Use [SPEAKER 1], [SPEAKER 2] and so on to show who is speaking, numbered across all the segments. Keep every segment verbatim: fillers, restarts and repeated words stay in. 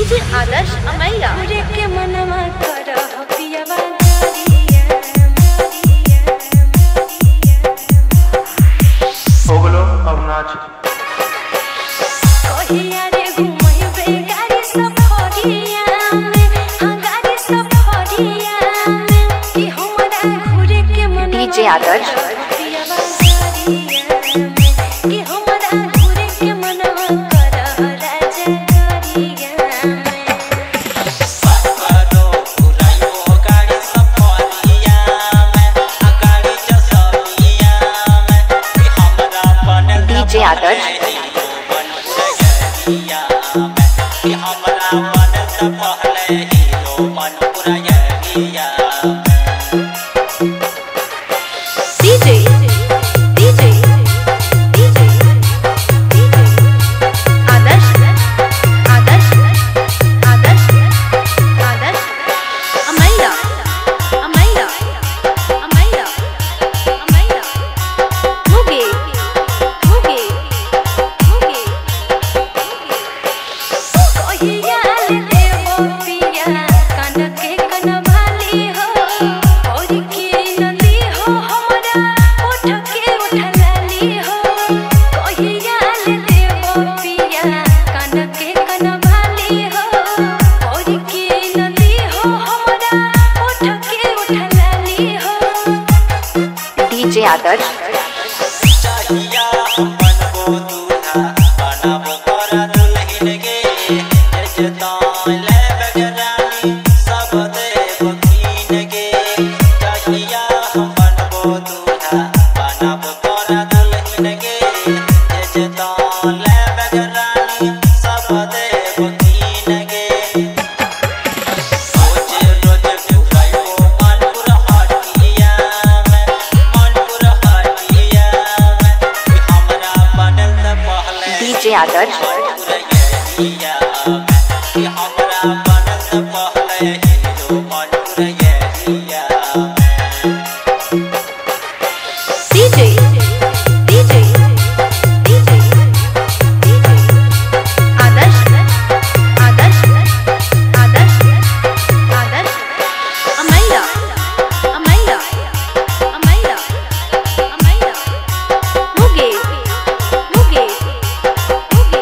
[SPEAKER 1] DJ Adarsh अमैया
[SPEAKER 2] के मनवा कर पियावा
[SPEAKER 3] ओगलो अब नाच
[SPEAKER 2] कहिया रे घुमैबे गाड़ी सफरिया में हां गाड़ी सफरिया में कि हमरा घुरे के मनवा
[SPEAKER 1] डीजे आदर्श
[SPEAKER 2] कि हमरा घुरे के मनवा कर राजा करिया
[SPEAKER 4] पकड़ो उड़ायो गाड़ी सफरिया में गाड़ी चसरिया में कि हमरा बनल
[SPEAKER 1] डीजे आदर्श
[SPEAKER 4] कि हमरा बनल पहले हीरो मनपुरा यहिया
[SPEAKER 1] DJ DJ DJ Adarsh Adarsh Adarsh Adarsh अमैया अमैया अमैया अमैया मुगे मुगे मुगे
[SPEAKER 2] कहिया ले देबो पिया कान के कनभाली हो और के नदी हो हमरा उठ के उठलाली हो कहिया ले देबो पिया कान के कनभाली हो और के नदी हो हमरा उठ के उठलाली हो
[SPEAKER 1] डीजे आदर्श
[SPEAKER 4] चाहिया हम बनबो दूल्हा बनाबो तोरा दुल्हन गे जतान ले बगरानी सब देव कीन गे चाहिया हम बनबो दूल्हा बनाबो तोरा दुल्हन गे जतान ले बगरानी सब देव कीन गे रोज रोज घुरायो मनपुर हटिया में मनपुर हटिया में कि हमरा बनल पहले
[SPEAKER 1] डीजे आदर्श
[SPEAKER 4] यहिया कि हमरा बनल पहले हीरो मनपुर यहिया
[SPEAKER 1] DJ DJ DJ Adarsh Adarsh Adarsh Adarsh अमैया अमैया अमैया अमैया मुगे मुगे मुगे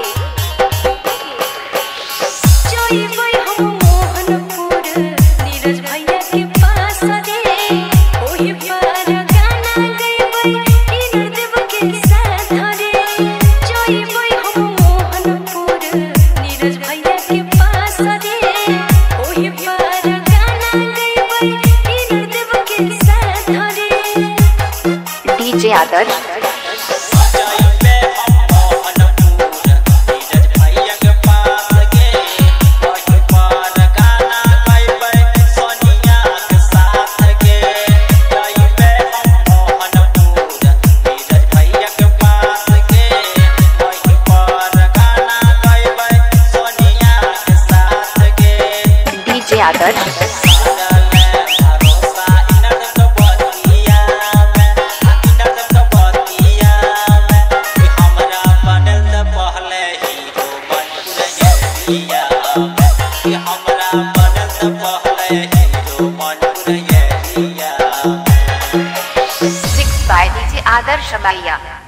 [SPEAKER 2] जइबै हम मोहनपुर नीरज भैया के पास रे ओही पर गाना गइबै इनर देव के साथ रे जइबै हम मोहनपुर नीरज भैया के पास रे ओही पर गाना गइबै इनर देव के साथ रे
[SPEAKER 1] डीजे आदर्श
[SPEAKER 4] जाइबे हम मोहनपुर नीरज भैया के पास गे ओही पर गाना गइबै सोनिया के साथ गे जाइबे हम मोहनपुर नीरज भैया के पास गे ओही पर गाना गइबै सोनिया के साथ गे
[SPEAKER 1] डीजे आदर्श
[SPEAKER 4] भरोसा इनर तो बतिया में इनर तो बतिया में कि हमरा बनल पहले हीरो मनपुर यहिया कि हमरा बनल पहले हीरो मनपुर यहिया
[SPEAKER 1] six by DJ Adarsh Amaiya.